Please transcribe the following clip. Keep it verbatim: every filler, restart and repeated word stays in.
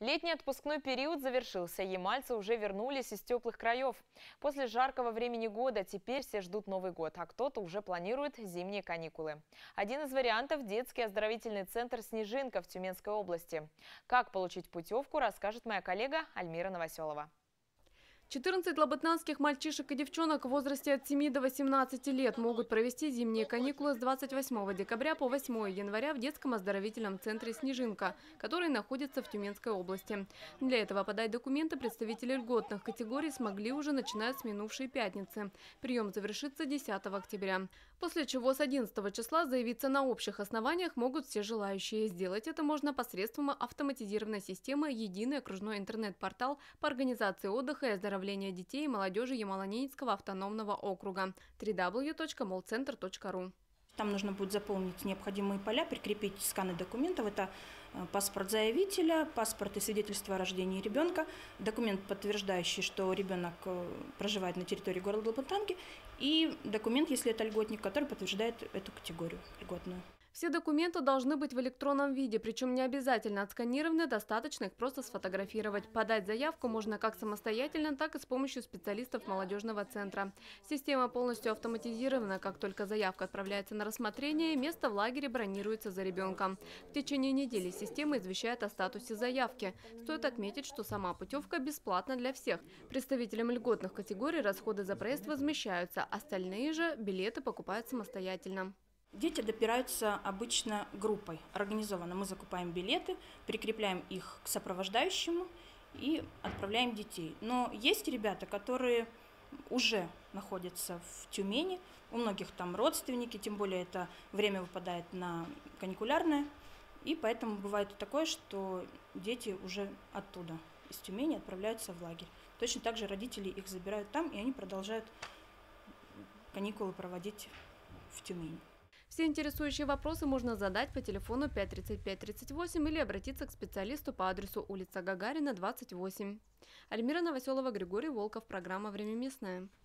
Летний отпускной период завершился, ямальцы уже вернулись из теплых краев. После жаркого времени года теперь все ждут Новый год, а кто-то уже планирует зимние каникулы. Один из вариантов – детский оздоровительный центр «Снежинка» в Тюменской области. Как получить путевку, расскажет моя коллега Альмира Новоселова. четырнадцать лабытнанских мальчишек и девчонок в возрасте от семи до восемнадцати лет могут провести зимние каникулы с двадцать восьмого декабря по восьмое января в детском оздоровительном центре «Снежинка», который находится в Тюменской области. Для этого подать документы представители льготных категорий смогли уже начиная с минувшей пятницы. Прием завершится десятого октября. После чего с одиннадцатого числа заявиться на общих основаниях могут все желающие. Сделать это можно посредством автоматизированной системы «Единый окружной интернет-портал по организации отдыха и оздоровления детей и молодежи Ямало-Ненецкого автономного округа дабл ю дабл ю дабл ю точка молцентр точка ру. Там нужно будет заполнить необходимые поля, прикрепить сканы документов. Это паспорт заявителя, паспорт и свидетельство о рождении ребенка, документ, подтверждающий, что ребенок проживает на территории города Лабытанги, и документ, если это льготник, который подтверждает эту категорию льготную. Все документы должны быть в электронном виде, причем не обязательно отсканированы, достаточно их просто сфотографировать. Подать заявку можно как самостоятельно, так и с помощью специалистов молодежного центра. Система полностью автоматизирована. Как только заявка отправляется на рассмотрение, место в лагере бронируется за ребенком. В течение недели система извещает о статусе заявки. Стоит отметить, что сама путевка бесплатна для всех. Представителям льготных категорий расходы за проезд возмещаются, остальные же билеты покупают самостоятельно. Дети добираются обычно группой, организованно. Мы закупаем билеты, прикрепляем их к сопровождающему и отправляем детей. Но есть ребята, которые уже находятся в Тюмени, у многих там родственники, тем более это время выпадает на каникулярное. И поэтому бывает такое, что дети уже оттуда, из Тюмени, отправляются в лагерь. Точно так же родители их забирают там, и они продолжают каникулы проводить в Тюмени. Все интересующие вопросы можно задать по телефону пять тридцать пять тридцать восемь или обратиться к специалисту по адресу улица Гагарина, двадцать восемь. Альмира Новоселова, Григорий Волков. Программа «Время местное».